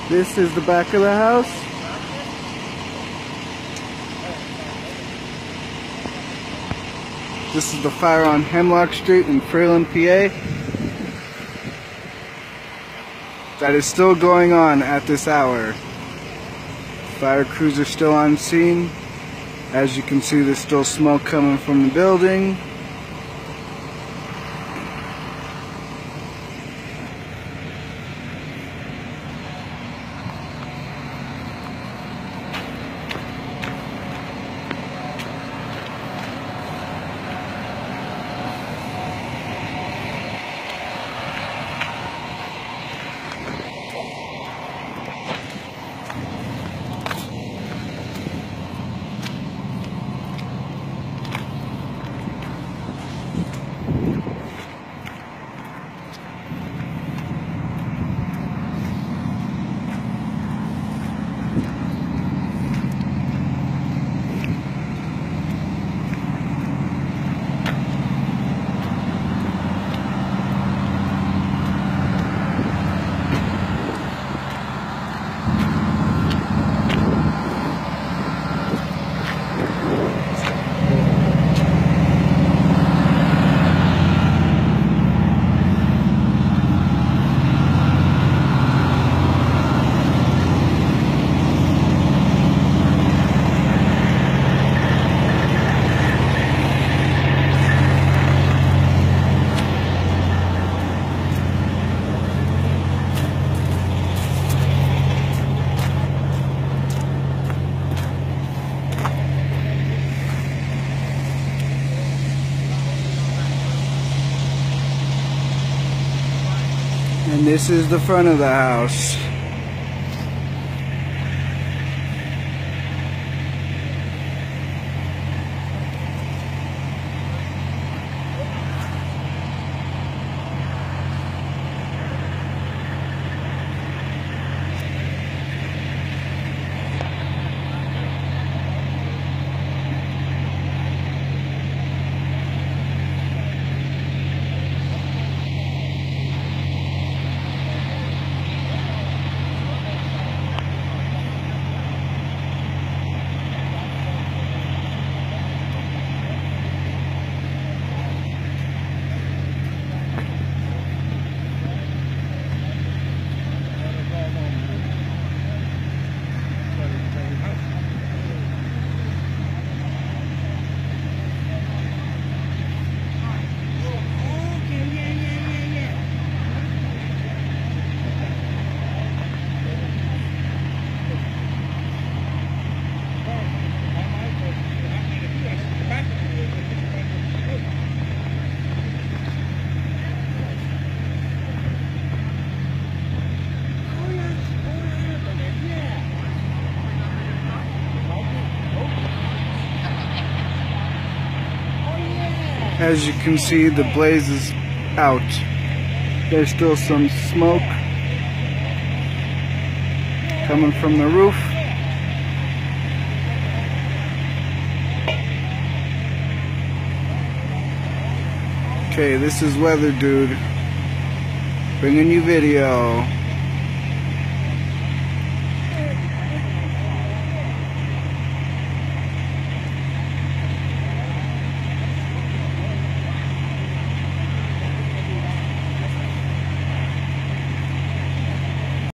This is the back of the house. This is the fire on Hemlock Street in Freeland, PA. That is still going on at this hour. Fire crews are still on scene. As you can see, there's still smoke coming from the building. And this is the front of the house. As you can see, the blaze is out. There's still some smoke coming from the roof. Okay, this is Weather Dude bringing you video.